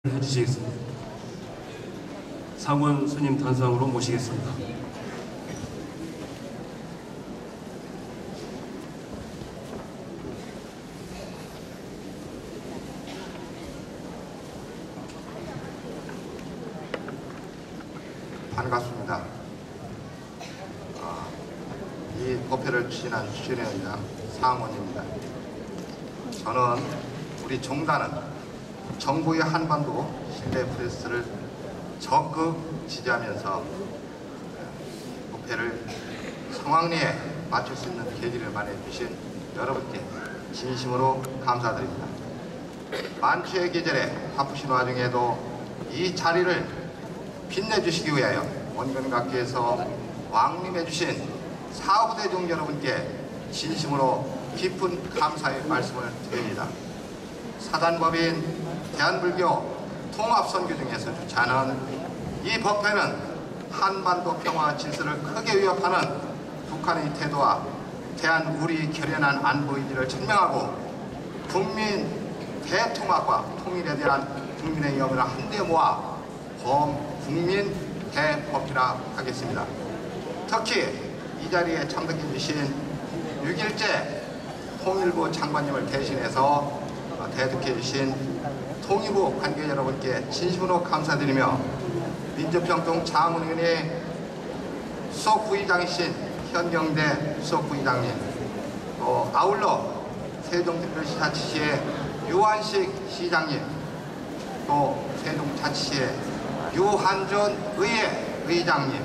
해주시겠습니다. 상원 스님 단상으로 모시겠습니다. 반갑습니다. 이 법회를 추진한 추진위원장 상원입니다. 저는 우리 종단은 정부의 한반도 신뢰 프레스를 적극 지지하면서 법회를 성황리에 맞출 수 있는 계기를 마련해 주신 여러분께 진심으로 감사드립니다. 만추의 계절에 바쁘신 와중에도 이 자리를 빛내주시기 위하여 원근각교에서 왕림해 주신 사후대중 여러분께 진심으로 깊은 감사의 말씀을 드립니다. 사단법인 대한불교 통합선교 중에서 주최하는 이 법회는 한반도 평화 질서를 크게 위협하는 북한의 태도와 대한 우리 결연한 안보 의지를 천명하고 국민 대통합과 통일에 대한 국민의 염원을 한데 모아 범국민 대법회라 하겠습니다. 특히 이 자리에 참석해 주신 6일째 통일부 장관님을 대신해서 대득해 주신 통일부 관계 여러분께 진심으로 감사드리며 민주평통 자문위원회 수석부의장이신 현경대 수석부의장님, 또 아울러 세종특별시자치시의 유한식 시장님, 또 세종자치시의 유한준 의장님,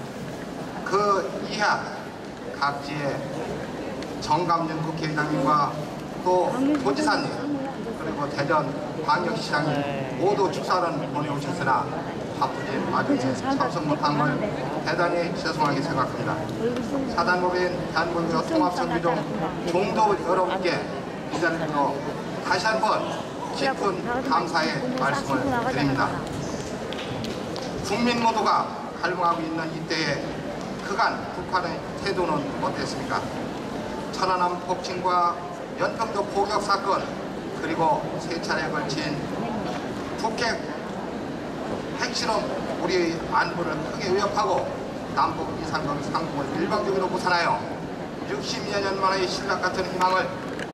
그 이하 각지의 정감준 국회의장님과 또 도지사님, 그리고 대전 광역시장님 모두 축사는 보내오셨으나 바쁘신 와중에 참석 못한 걸 대단히 죄송하게 생각합니다. 사단법인 대한불교 통합선교중 종도 여러분께 이 자리로 다시 한번 깊은 감사의 말씀을 드립니다. 국민 모두가 갈망하고 있는 이때에 그간 북한의 태도는 어땠습니까? 천안함 폭침과 연평도 포격 사건, 그리고 세 차례에 걸친 북핵 핵실험, 우리의 안보를 크게 위협하고 남북 이상공 상공을 일방적으로 무산하여 60여 년 만의 신락 같은 희망을